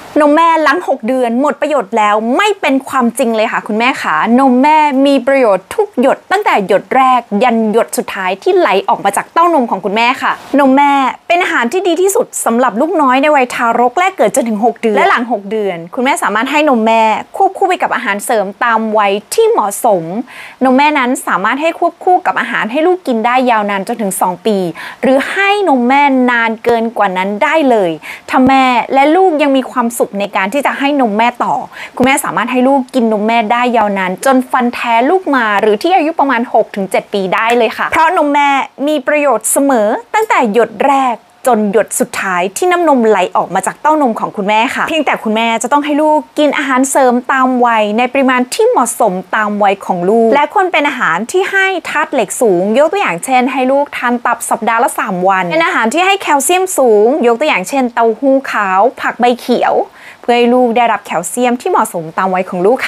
นมแม่หลัง6เดือนหมดประโยชน์แล้วไม่เป็นความจริงเลยค่ะคุณแม่ขานมแม่มีประโยชน์ทุกหยดตั้งแต่หยดแรกยันหยดสุดท้ายที่ไหลออกมาจากเต้านมของคุณแม่ค่ะนมแม่เป็นอาหารที่ดีที่สุดสำหรับลูกน้อยในวัยทารกแรกเกิดจนถึง6เดือนและหลัง6เดือนคุณแม่สามารถให้นมแม่ควบคู่ไปกับอาหารเสริมตามวัยที่เหมาะสมนมแม่นั้นสามารถให้ควบคู่กับอาหารให้ลูกกินได้ยาวนานจนถึง2ปีหรือให้นมแม่นานเกินกว่านั้นได้เลยถ้าแม่และลูกยังมีความสุขในการที่จะให้นมแม่ต่อคุณแม่สามารถให้ลูกกินนมแม่ได้ยาวนานจนฟันแท้ลูกมาหรือที่อายุประมาณ 6-7 ปีได้เลยค่ะเพราะนมแม่มีประโยชน์เสมอตั้งแต่หยดแรกจนหยดสุดท้ายที่น้ำนมไหลออกมาจากเต้านมของคุณแม่ค่ะเพียงแต่คุณแม่จะต้องให้ลูกกินอาหารเสริมตามวัยในปริมาณที่เหมาะสมตามวัยของลูกและควรเป็นอาหารที่ให้ธาตุเหล็กสูงยกตัวอย่างเช่นให้ลูกทานตับสัปดาห์ละ3 วันเป็นอาหารที่ให้แคลเซียมสูงยกตัวอย่างเช่นเต้าหู้ขาวผักใบเขียวเพื่อให้ลูกได้รับแคลเซียมที่เหมาะสมตามวัยของลูก